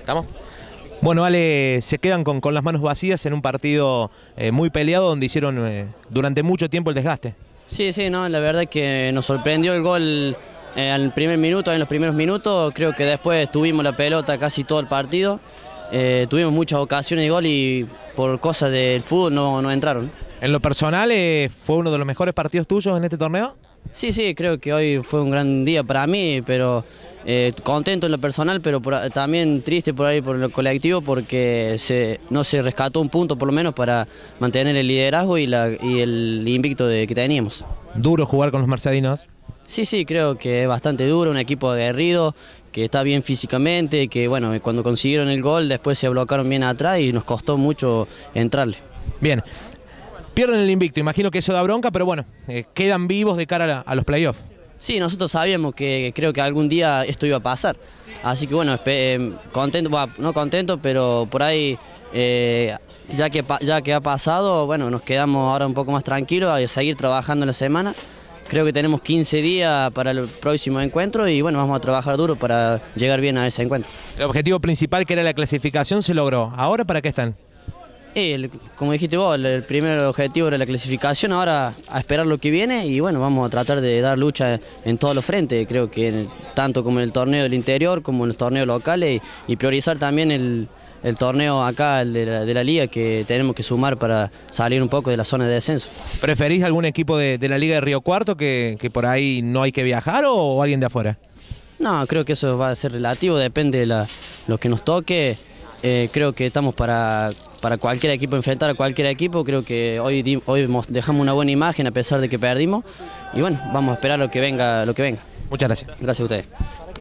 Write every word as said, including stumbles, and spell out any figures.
¿Estamos? Bueno, Ale, se quedan con, con las manos vacías en un partido eh, muy peleado donde hicieron eh, durante mucho tiempo el desgaste. Sí, sí, no, la verdad es que nos sorprendió el gol eh, al primer minuto, en los primeros minutos. Creo que después tuvimos la pelota casi todo el partido. Eh, tuvimos muchas ocasiones de gol y por cosas del fútbol no, no entraron. En lo personal, eh, ¿fue uno de los mejores partidos tuyos en este torneo? Sí, sí, creo que hoy fue un gran día para mí, pero eh, contento en lo personal, pero por, también triste por ahí por lo colectivo porque se, no se rescató un punto por lo menos para mantener el liderazgo y, la, y el invicto de, que teníamos. ¿Duro jugar con los mercedinos? Sí, sí, creo que es bastante duro, un equipo aguerrido, que está bien físicamente, que bueno, cuando consiguieron el gol después se bloquearon bien atrás y nos costó mucho entrarle. Bien. Pierden el invicto, imagino que eso da bronca, pero bueno, eh, quedan vivos de cara a, la, a los playoffs. Sí, nosotros sabíamos que creo que algún día esto iba a pasar, así que bueno, eh, contento, bueno, no contento, pero por ahí, eh, ya, que, ya que ha pasado, bueno, nos quedamos ahora un poco más tranquilos a seguir trabajando en la semana. Creo que tenemos quince días para el próximo encuentro y bueno, vamos a trabajar duro para llegar bien a ese encuentro. El objetivo principal, que era la clasificación, se logró. ¿Ahora para qué están? El, como dijiste vos, el, el primer objetivo era la clasificación, ahora a esperar lo que viene y bueno, vamos a tratar de dar lucha en todos los frentes, creo que en el, tanto como en el torneo del interior como en los torneos locales y, y priorizar también el, el torneo acá, el de la, de la liga, que tenemos que sumar para salir un poco de la zona de descenso. ¿Preferís algún equipo de, de la Liga de Río Cuarto que, que por ahí no hay que viajar o, o alguien de afuera? No, creo que eso va a ser relativo, depende de la, lo que nos toque. Eh, creo que estamos para, para cualquier equipo, enfrentar a cualquier equipo. Creo que hoy, hoy dejamos una buena imagen a pesar de que perdimos y bueno, vamos a esperar lo que venga, lo que venga. Muchas gracias. Gracias a ustedes.